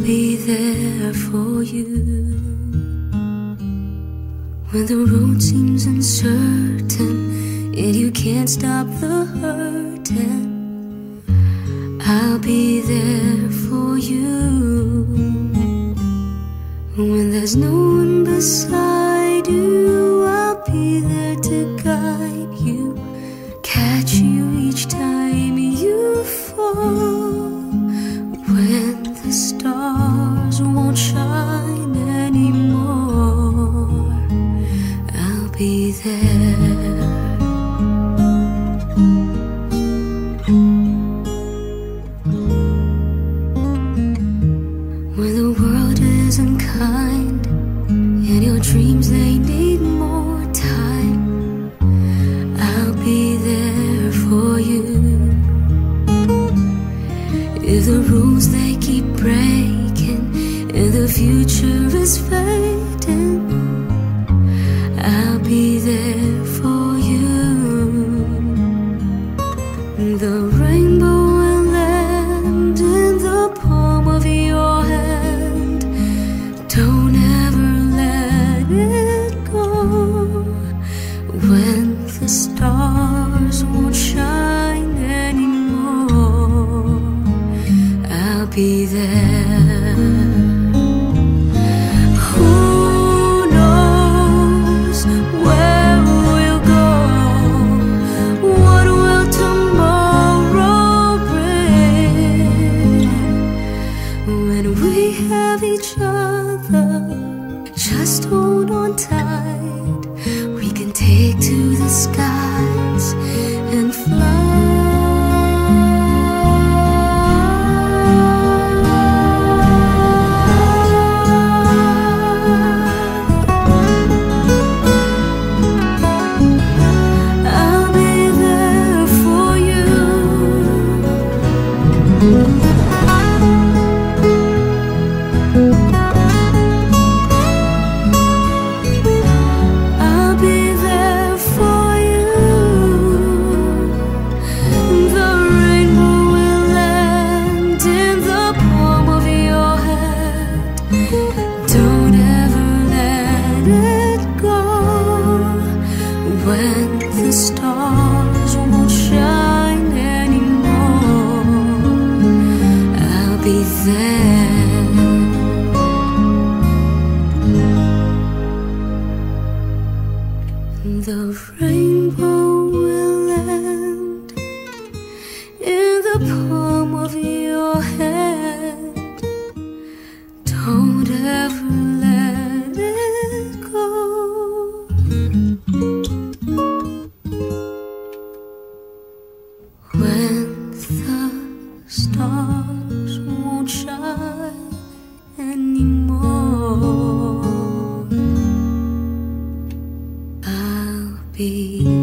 be there for you when the road seems uncertain and you can't stop the hurting. I'll be there for you when there's no one beside you. I'll be there to guide you, catch you each time you fall. When the stars won't shine anymore, I'll be there. When the world is unkind and your dreams, they need more time, I'll be there for you. If the rules they keep breaking and the future is fading, I'll be there for you. The rainbow will land in the palm of your hand. Don't ever let it go. When the stars won't shine anymore, I'll be there. Who knows where we'll go? What will tomorrow bring? When we have each other, just hold on tight. We can take to the skies and fly. I'll be there for you. The rainbow will land in the palm of your hand. Don't ever let it go. When the stars won't shine anymore, I'll be there. The rainbow will land in the palm of your hand. Don't ever let it go. When the stars won't shine anymore, I'll be